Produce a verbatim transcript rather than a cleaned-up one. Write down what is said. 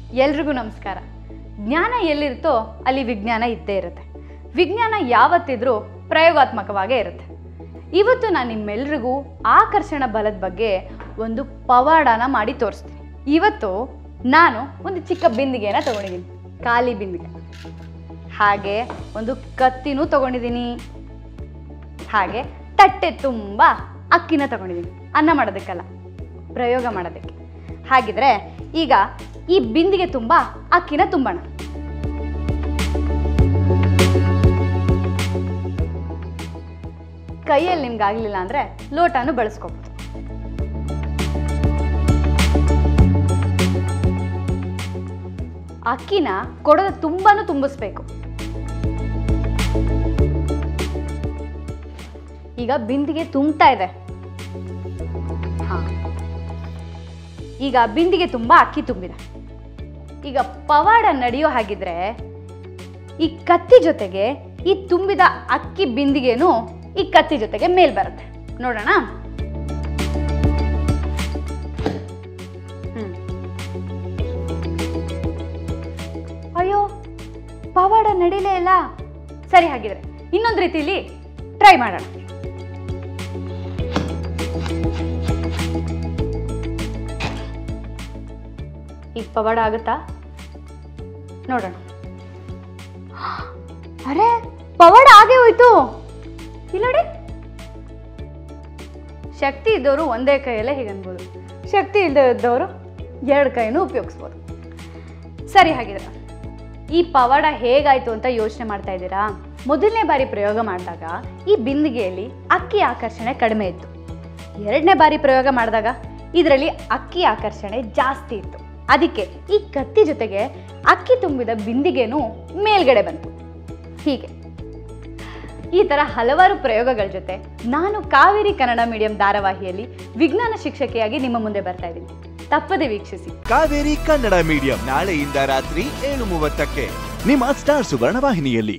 ಎಲ್ರಿಗೂ ನಮಸ್ಕಾರ. ಜ್ಞಾನ ಎಲ್ಲಿರುತ್ತೋ ಅಲ್ಲಿ ವಿಜ್ಞಾನ ಇದ್ದೇ ಇರುತ್ತೆ. ವಿಜ್ಞಾನ ಯಾವತ್ತಿದ್ರೂ ಪ್ರಯೋಗಾತ್ಮಕವಾಗೇ ಇರುತ್ತೆ. ಇವತ್ತು ನಾನು ನಿಮ್ಮೆಲ್ರಿಗೂ ಆಕರ್ಷಣ ಬಲದ ಬಗ್ಗೆ ಒಂದು ಪವಾಡನ ಮಾಡಿ ತೋರಿಸ್ತೀನಿ. ಇವತ್ತು ನಾನು ಒಂದು ಚಿಕ್ಕ ಬಿಂದಿಗೆನ ತಗೊಂಡಿದ್ದೀನಿ, ಖಾಲಿ ಬಿಂದಿಗೆ. ಹಾಗೆ ಒಂದು ಕತ್ತಿನೂ ತಗೊಂಡಿದ್ದೀನಿ. ಹಾಗೆ ತಟ್ಟೆ ತುಂಬ ಅಕ್ಕಿನ ತಗೊಂಡಿದ್ದೀನಿ, ಅನ್ನ ಮಾಡೋದಕ್ಕಲ್ಲ, ಪ್ರಯೋಗ ಮಾಡೋದಕ್ಕೆ. ಹಾಗಿದ್ರೆ ಈಗ ಈ ಬಿಂದಿಗೆ ತುಂಬ ಅಕ್ಕಿನ ತುಂಬೋಣ. ಕೈಯಲ್ಲಿ ನಿಮ್ಗೆ ಆಗಲಿಲ್ಲ ಅಂದರೆ ಲೋಟನೂ ಬಳಸ್ಕೋಬೋದು. ಅಕ್ಕಿನ ಕೊಡದ ತುಂಬಾನು ತುಂಬಿಸ್ಬೇಕು. ಈಗ ಬಿಂದಿಗೆ ತುಂಬ್ತಾ ಇದೆ. ಹಾ, ಈಗ ಬಿಂದಿಗೆ ತುಂಬ ಅಕ್ಕಿ ತುಂಬಿದೆ. ಈಗ ಪವಾಡ ನಡೆಯೋ ಹಾಗಿದ್ರೆ ಈ ಕತ್ತಿ ಜೊತೆಗೆ ಈ ತುಂಬಿದ ಅಕ್ಕಿ ಬಿಂದಿಗೆನೂ ಈ ಕತ್ತಿ ಜೊತೆಗೆ ಮೇಲ್ ಬರುತ್ತೆ. ನೋಡೋಣ. ಹ್ಮ್ ಅಯ್ಯೋ, ಪವಾಡ ನಡೀಲೇ ಇಲ್ಲ. ಸರಿ, ಹಾಗಿದ್ರೆ ಇನ್ನೊಂದು ರೀತಿಲಿ ಟ್ರೈ ಮಾಡೋಣ. ಈ ಪವಾಡ ಆಗುತ್ತಾ ನೋಡೋಣ. ಅರೆ, ಪವಾಡ ಆಗೇ ಹೋಯ್ತು. ಇಲ್ಲ ನೋಡಿ, ಶಕ್ತಿ ಇದ್ದವರು ಒಂದೇ ಕೈಯಲ್ಲೇ ಹೀಗೆ ಅನ್ಬೋದು, ಶಕ್ತಿ ಇಲ್ಲದೆ ಇದ್ದವರು ಎರಡು ಕೈನೂ ಉಪಯೋಗಿಸ್ಬೋದು. ಸರಿ, ಹಾಗಿದ್ರೆ ಈ ಪವಾಡ ಹೇಗಾಯ್ತು ಅಂತ ಯೋಚನೆ ಮಾಡ್ತಾ ಇದ್ದೀರಾ? ಮೊದಲನೇ ಬಾರಿ ಪ್ರಯೋಗ ಮಾಡಿದಾಗ ಈ ಬಿಂದಿಗೆಯಲ್ಲಿ ಅಕ್ಕಿ ಆಕರ್ಷಣೆ ಕಡಿಮೆ ಇತ್ತು. ಎರಡನೇ ಬಾರಿ ಪ್ರಯೋಗ ಮಾಡಿದಾಗ ಇದರಲ್ಲಿ ಅಕ್ಕಿ ಆಕರ್ಷಣೆ ಜಾಸ್ತಿ ಇತ್ತು. ಅದಕ್ಕೆ ಈ ಕತ್ತಿ ಜೊತೆಗೆ ಅಕ್ಕಿ ತುಂಬಿದ ಬಿಂದಿಗೆನೂ ಮೇಲ್ಗಡೆ ಬಂತು. ಹೀಗೆ ಈ ಥರ ಹಲವಾರು ಪ್ರಯೋಗಗಳ ಜೊತೆ ನಾನು ಕಾವೇರಿ ಕನ್ನಡ ಮೀಡಿಯಂ ಧಾರಾವಾಹಿಯಲ್ಲಿ ವಿಜ್ಞಾನ ಶಿಕ್ಷಕಿಯಾಗಿ ನಿಮ್ಮ ಮುಂದೆ ಬರ್ತಾ ಇದ್ದೀನಿ. ತಪ್ಪದೆ ವೀಕ್ಷಿಸಿ. ಕಾವೇರಿ ಕನ್ನಡ ಮೀಡಿಯಂ ನಾಳೆಯಿಂದ ರಾತ್ರಿ ಏಳು ಮೂವತ್ತಕ್ಕೆ ನಿಮ್ಮ ಸ್ಟಾರ್ ಸುವರ್ಣ ವಾಹಿನಿಯಲ್ಲಿ.